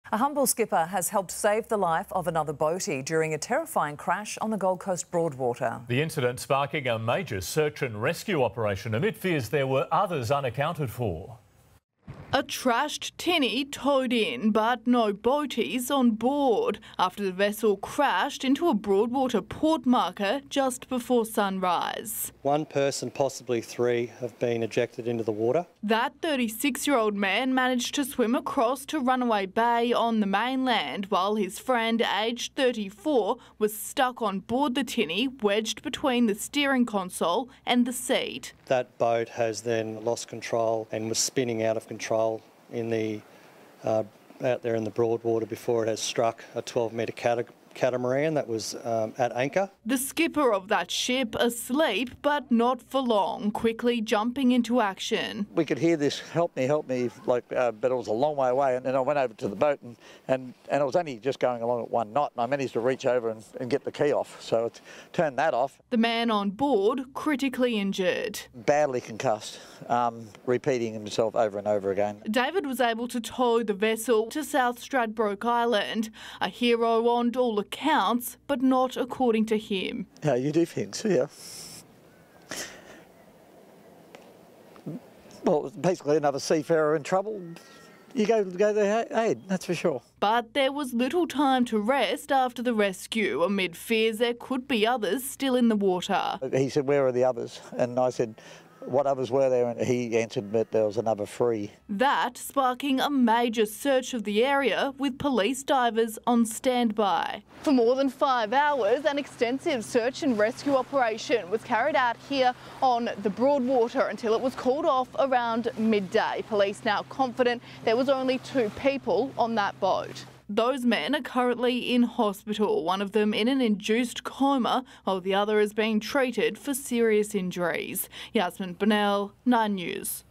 A humble skipper has helped save the life of another boatie during a terrifying crash on the Gold Coast Broadwater. The incident sparking a major search and rescue operation amid fears there were others unaccounted for. A trashed tinny towed in, but no boaties on board after the vessel crashed into a Broadwater port marker just before sunrise. One person, possibly three, have been ejected into the water. That 36-year-old man managed to swim across to Runaway Bay on the mainland, while his friend, aged 34, was stuck on board the tinny, wedged between the steering console and the seat. That boat has then lost control and was spinning out of control in the out there in the Broadwater before it has struck a 12-metre catamaran that was at anchor. The skipper of that ship asleep, but not for long, quickly jumping into action. We could hear this, help me, like, but it was a long way away, and then I went over to the boat and it was only just going along at one knot, and I managed to reach over and get the key off, so it turned that off. The man on board critically injured. Badly concussed, repeating himself over and over again. David was able to tow the vessel to South Stradbroke Island, a hero on all accounts, but not according to him. Yeah, you do things, yeah. Well, basically another seafarer in trouble, you go there aid, that's for sure. But there was little time to rest after the rescue, amid fears there could be others still in the water. He said, "Where are the others?" And I said, "What others were there?" And he answered that there was another 3. That sparking a major search of the area with police divers on standby. For more than 5 hours, an extensive search and rescue operation was carried out here on the Broadwater until it was called off around midday. Police now confident there was only 2 people on that boat. Those men are currently in hospital, one of them in an induced coma, while the other is being treated for serious injuries. Yasmin Bonnell, 9 News.